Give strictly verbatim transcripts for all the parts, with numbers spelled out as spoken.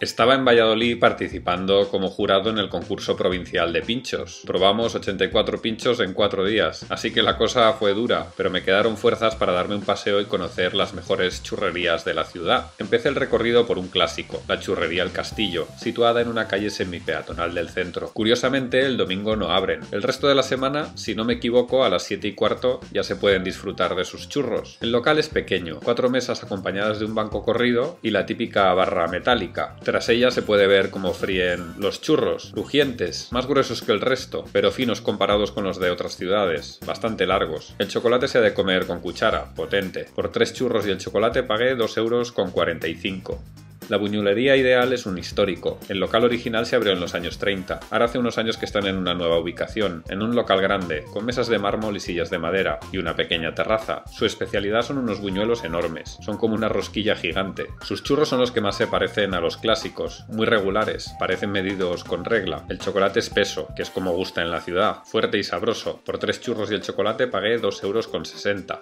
Estaba en Valladolid participando como jurado en el concurso provincial de pinchos. Probamos ochenta y cuatro pinchos en cuatro días, así que la cosa fue dura, pero me quedaron fuerzas para darme un paseo y conocer las mejores churrerías de la ciudad. Empecé el recorrido por un clásico, la churrería El Castillo, situada en una calle semipeatonal del centro. Curiosamente, el domingo no abren. El resto de la semana, si no me equivoco, a las siete y cuarto ya se pueden disfrutar de sus churros. El local es pequeño, cuatro mesas acompañadas de un banco corrido y la típica barra metálica. Tras ella se puede ver cómo fríen los churros, crujientes, más gruesos que el resto, pero finos comparados con los de otras ciudades, bastante largos. El chocolate se ha de comer con cuchara, potente. Por tres churros y el chocolate pagué dos euros con cuarenta y cinco. La buñulería ideal es un histórico. El local original se abrió en los años treinta. Ahora hace unos años que están en una nueva ubicación, en un local grande, con mesas de mármol y sillas de madera, y una pequeña terraza. Su especialidad son unos buñuelos enormes. Son como una rosquilla gigante. Sus churros son los que más se parecen a los clásicos, muy regulares, parecen medidos con regla. El chocolate espeso, que es como gusta en la ciudad, fuerte y sabroso. Por tres churros y el chocolate pagué dos euros con sesenta.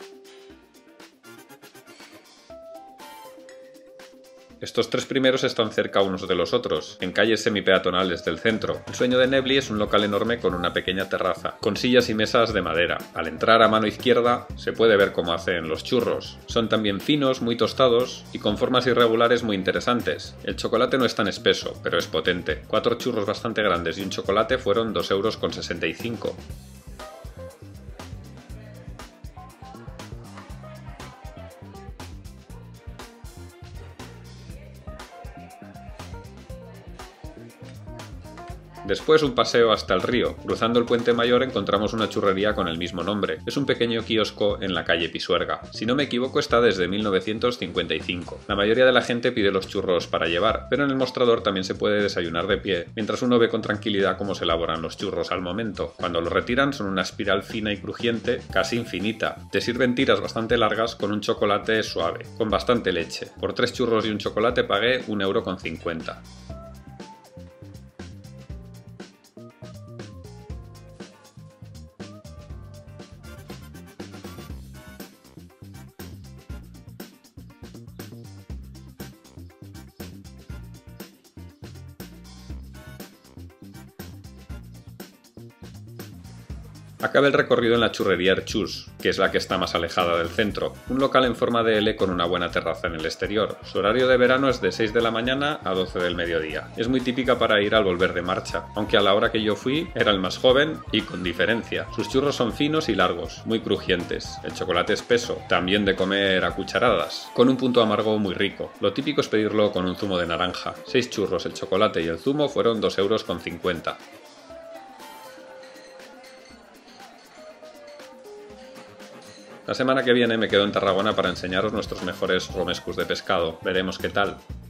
Estos tres primeros están cerca unos de los otros, en calles semipeatonales del centro. El Sueño de Nebli es un local enorme con una pequeña terraza, con sillas y mesas de madera. Al entrar a mano izquierda se puede ver cómo hacen los churros. Son también finos, muy tostados y con formas irregulares muy interesantes. El chocolate no es tan espeso, pero es potente. Cuatro churros bastante grandes y un chocolate fueron dos euros con sesenta y cinco. Después un paseo hasta el río. Cruzando el Puente Mayor encontramos una churrería con el mismo nombre. Es un pequeño kiosco en la calle Pisuerga. Si no me equivoco está desde mil novecientos cincuenta y cinco. La mayoría de la gente pide los churros para llevar, pero en el mostrador también se puede desayunar de pie, mientras uno ve con tranquilidad cómo se elaboran los churros al momento. Cuando los retiran son una espiral fina y crujiente, casi infinita. Te sirven tiras bastante largas con un chocolate suave, con bastante leche. Por tres churros y un chocolate pagué un euro con cincuenta. Acabé el recorrido en la churrería Erchús, que es la que está más alejada del centro, un local en forma de L con una buena terraza en el exterior. Su horario de verano es de seis de la mañana a doce del mediodía. Es muy típica para ir al volver de marcha, aunque a la hora que yo fui era el más joven y con diferencia. Sus churros son finos y largos, muy crujientes. El chocolate espeso, también de comer a cucharadas, con un punto amargo muy rico. Lo típico es pedirlo con un zumo de naranja. Seis churros, el chocolate y el zumo fueron dos euros con cincuenta. La semana que viene me quedo en Tarragona para enseñaros nuestros mejores romescos de pescado. Veremos qué tal.